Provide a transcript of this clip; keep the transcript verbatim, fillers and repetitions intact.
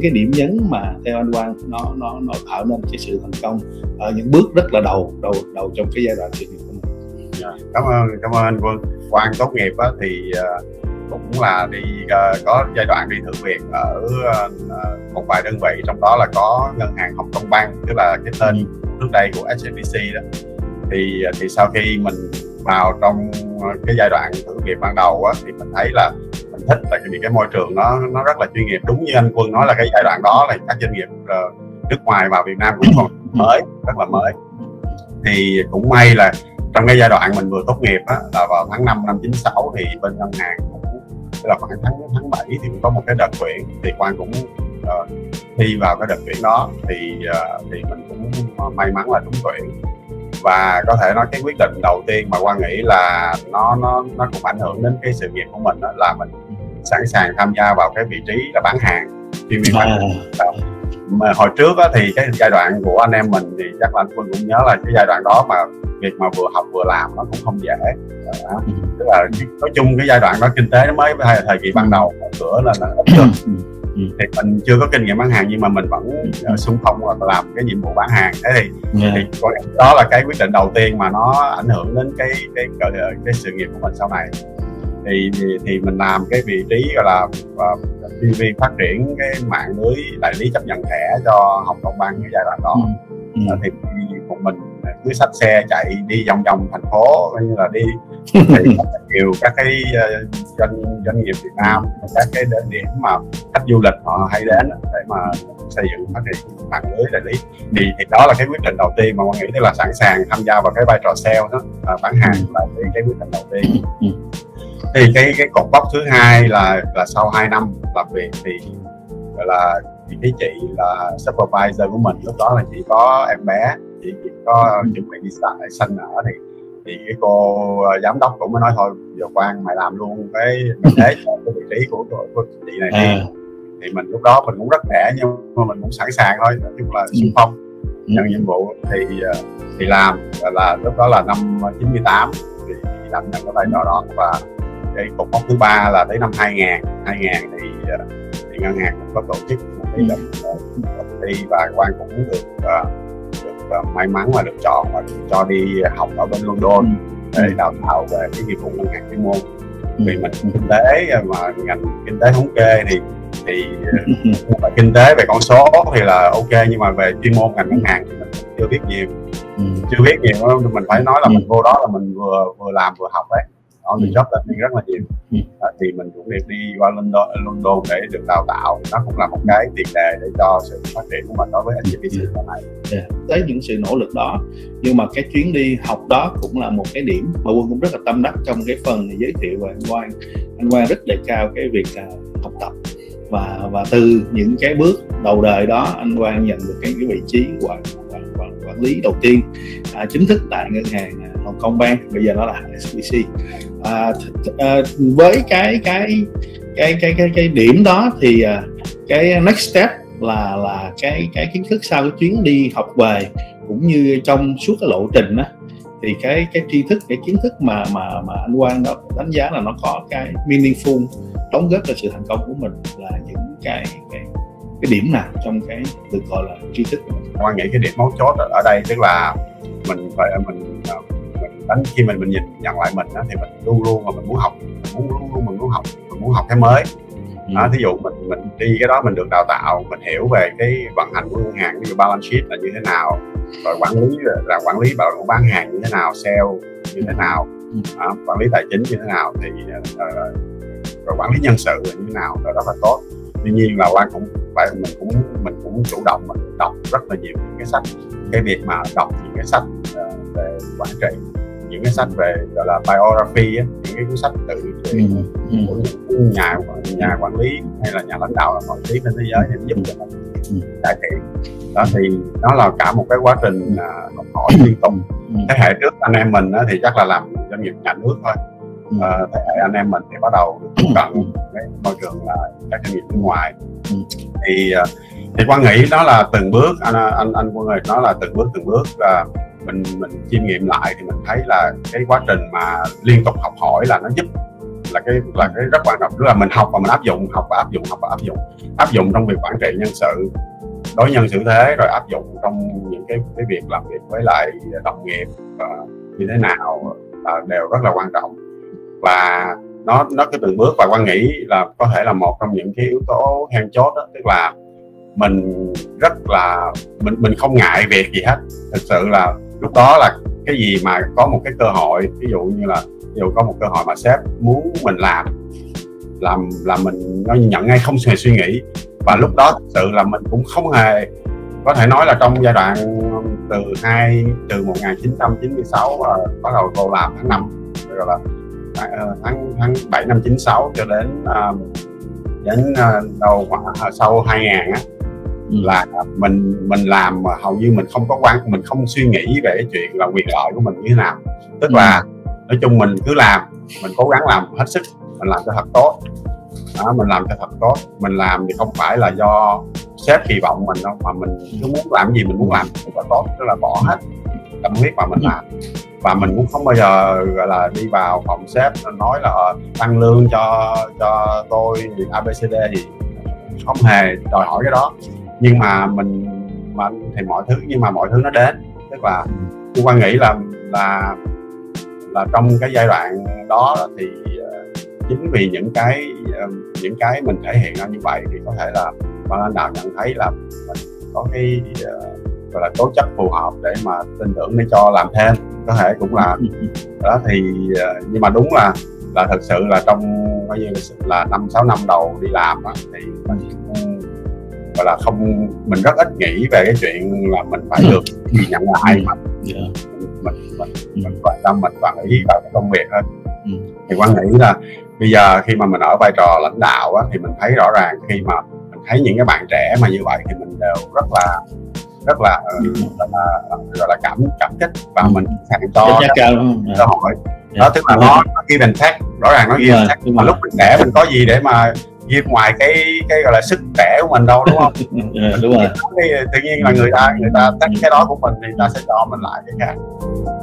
cái điểm nhấn mà theo anh Quang nó nó nó tạo nên cái sự thành công ở những bước rất là đầu đầu đầu trong cái giai đoạn sự nghiệp của mình? Yeah. Cảm ơn cảm ơn anh Quân. Quang tốt nghiệp á, thì uh, cũng là đi uh, có giai đoạn đi thử việc ở uh, một vài đơn vị, trong đó là có ngân hàng Hồng Kông Bank, tức là cái tên ừ. trước đây của ét en bê xê đó. Thì thì sau khi mình vào trong cái giai đoạn thử việc ban đầu á, thì mình thấy là mình thích là vì cái môi trường nó nó rất là chuyên nghiệp. Đúng như anh Quân nói là cái giai đoạn đó là các doanh nghiệp uh, nước ngoài vào Việt Nam cũng còn mới, rất là mới. Thì cũng may là trong cái giai đoạn mình vừa tốt nghiệp á, là vào tháng năm năm chín sáu thì bên ngân hàng cũng là khoảng tháng tháng bảy thì cũng có một cái đợt tuyển, thì Quang cũng uh, thi vào cái đợt tuyển đó, thì uh, thì mình cũng may mắn là trúng tuyển. Và có thể nói cái quyết định đầu tiên mà Quang nghĩ là nó nó nó cũng ảnh hưởng đến cái sự nghiệp của mình đó, là mình sẵn sàng tham gia vào cái vị trí là bán hàng, chuyên viên bán hàng. Mà hồi trước á, thì cái giai đoạn của anh em mình thì chắc là anh Quân cũng nhớ là cái giai đoạn đó mà việc mà vừa học vừa làm nó cũng không dễ. Đó. Tức là nói chung cái giai đoạn đó kinh tế nó mới hay thời kỳ ban đầu mở cửa là nó ít được. Thì mình chưa có kinh nghiệm bán hàng nhưng mà mình vẫn uh, xung phong và làm cái nhiệm vụ bán hàng. Thế thì, yeah. thì đó là cái quyết định đầu tiên mà nó ảnh hưởng đến cái cái cái, cái sự nghiệp của mình sau này. Thì thì, thì mình làm cái vị trí gọi là chuyên viên phát triển cái mạng lưới đại lý chấp nhận thẻ cho Hồng Kông Bank cái giai đoạn đó. Ừ. Ừ. Thì một mình cứ xách xe chạy đi vòng vòng thành phố, coi như là đi thì nhiều các cái doanh doanh nghiệp Việt Nam, các cái điểm mà khách du lịch họ hay đến để mà xây dựng phát triển mạng lưới đại lý. Thì, thì đó là cái quyết định đầu tiên mà mình nghĩ, tức là sẵn sàng tham gia vào cái vai trò sale đó, à, bán hàng là cái, cái quyết định đầu tiên. Thì cái cái cột mốc thứ hai là là sau hai năm làm việc thì gọi là thì cái chị là supervisor của mình lúc đó là chỉ có em bé, chị chỉ có chuẩn bị đi sanh nở, thì thì cái cô giám đốc cũng mới nói thôi giờ Quang mày làm luôn cái thế cho cái vị trí của, của, của chị này đi. À. Thì mình lúc đó mình cũng rất trẻ nhưng mà mình cũng sẵn sàng thôi, nói chung là xung phong nhận nhiệm vụ thì thì làm. Là lúc đó là năm chín mươi tám thì đảm nhận cái vai trò đó. Và cái cột mốc thứ ba là tới năm hai nghìn thì, thì ngân hàng cũng có tổ chức một cái đợt thi và Quang cũng được, uh, được uh, may mắn là được chọn và cho đi học ở bên London để đào tạo về cái nghiệp vụ ngân hàng chuyên môn. Vì mình kinh tế mà ngành kinh tế thống kê thì thì về kinh tế về con số thì là ok, nhưng mà về chuyên môn ngành ngân hàng thì mình chưa biết nhiều. Ừ. chưa biết nhiều mình phải nói là mình vô đó là mình vừa vừa làm vừa học đấy. On the job learning rất là nhiều. Ừ. Đó, thì mình cũng được đi qua London, London để được đào tạo. Nó cũng là một cái tiền đề để cho sự phát triển của mình đối với ét en bê xê sau này. Yeah. Tới những sự nỗ lực đó, nhưng mà cái chuyến đi học đó cũng là một cái điểm mà Quân cũng rất là tâm đắc trong cái phần giới thiệu về anh Quang. Anh Quang rất đề cao cái việc uh, học tập và và từ những cái bước đầu đời đó anh Quang nhận được cái, cái vị trí quản, quản, quản, quản lý đầu tiên uh, chính thức tại ngân hàng uh, Hồng Kông Bank, bây giờ nó là ét bê xê. À, à, với cái cái cái cái cái cái điểm đó thì à, cái next step là là cái cái kiến thức sau cái chuyến đi học về cũng như trong suốt cái lộ trình đó, thì cái cái tri thức, cái kiến thức mà mà mà anh Quang đó đánh giá là nó có cái meaningful, đóng góp cho sự thành công của mình là những cái cái cái điểm nào trong cái được gọi là tri thức của mình? Quang nghĩ cái điểm mấu chốt ở đây tức là mình phải mình đánh khi mình mình nhìn nhận lại mình đó, thì mình luôn luôn mà mình muốn học, mình muốn luôn luôn mình muốn học, mình muốn học cái mới. Ừ. Đó, thí dụ mình mình đi cái đó mình được đào tạo, mình hiểu về cái vận hành của ngân hàng, ví dụ balance sheet là như thế nào, rồi quản lý là quản lý bảo của bán hàng như thế nào, sale như thế nào, ừ. đó, quản lý tài chính như thế nào, thì uh, rồi quản lý nhân sự là như thế nào, đó rất là tốt. Tuy nhiên là Quang cũng phải mình cũng mình cũng chủ động mình đọc rất là nhiều những cái sách. Cái việc mà đọc những cái sách uh, về quản trị, những cái sách về gọi là biography á, những cái cuốn sách tự truyện ừ. của những nhà nhà quản lý hay là nhà lãnh đạo nổi tiếng trên thế giới để giúp cho mình cải thiện. Đó thì nó là cả một cái quá trình uh, học hỏi liên tục. Thế hệ trước anh em mình á, thì chắc là làm doanh nghiệp nhà nước thôi. Uh, thế hệ anh em mình thì bắt đầu được tiếp cận cái môi trường là các doanh nghiệp nước ngoài. Thì uh, thì Quang nghĩ đó là từng bước anh anh anh Quân ơi, nó là từng bước từng bước uh, mình mình chiêm nghiệm lại thì mình thấy là cái quá trình mà liên tục học hỏi là nó giúp là cái là cái rất quan trọng, tức là mình học và mình áp dụng, học và áp dụng, học và áp dụng, áp dụng trong việc quản trị nhân sự, đối nhân xử thế, rồi áp dụng trong những cái cái việc làm việc với lại đồng nghiệp uh, như thế nào uh, đều rất là quan trọng. Và nó nó cứ từng bước, và Quang nghĩ là có thể là một trong những cái yếu tố then chốt đó, tức là mình rất là mình mình không ngại việc gì hết. Thực sự là lúc đó là cái gì mà có một cái cơ hội, ví dụ như là ví dụ có một cơ hội mà sếp muốn mình làm làm là mình nó nhận ngay, không hề suy nghĩ. Và lúc đó thực sự là mình cũng không hề, có thể nói là trong giai đoạn từ hai từ một nghìn chín trăm chín mươi sáu uh, bắt đầu cô làm tháng năm, rồi là tháng tháng bảy năm chín sáu cho đến uh, đến uh, đầu uh, sau hai nghìn á, là mình mình làm mà hầu như mình không có quan mình không suy nghĩ về cái chuyện là quyền lợi của mình như thế nào. Tức là nói chung mình cứ làm, mình cố gắng làm hết sức, mình làm cho thật tốt đó, mình làm cho thật tốt. Mình làm thì không phải là do sếp kỳ vọng mình đâu, mà mình cứ muốn làm gì mình muốn làm thật là tốt, tức là bỏ hết tâm huyết mà mình làm. Và mình cũng không bao giờ gọi là đi vào phòng sếp nói là tăng lương cho cho tôi a bê xê đê gì, không hề đòi hỏi cái đó. Nhưng mà mình mà thì mọi thứ nhưng mà mọi thứ nó đến, tức là tôi quan nghĩ là là là trong cái giai đoạn đó thì uh, chính vì những cái uh, những cái mình thể hiện ra như vậy thì có thể là ban lãnh đạo nhận thấy là mình có cái uh, gọi là tố chất phù hợp để mà tin tưởng để cho làm thêm, có thể cũng là đó. Thì uh, nhưng mà đúng là là thật sự là trong coi như là năm sáu năm đầu đi làm đó, thì mình gọi là không mình rất ít nghĩ về cái chuyện là mình phải được nhận lại, mà mình mình mình mình quan tâm, mình quản lý vào cái công việc hơn. Thì Quang nghĩ là bây giờ khi mà mình ở vai trò lãnh đạo á, thì mình thấy rõ ràng khi mà mình thấy những cái bạn trẻ mà như vậy thì mình đều rất là rất là gọi là, gọi là cảm cảm kích, và mình sẵn cho cơ hội đó. Tức là nó, nó give and take, rõ ràng nó give and take. Mà lúc mình trẻ mình có gì để mà give ngoài cái cái gọi là sức trẻ của mình đâu, đúng không? Yeah, đúng rồi. Tự nhiên là người ta người ta tách cái đó của mình thì người ta sẽ cho mình lại cái khác.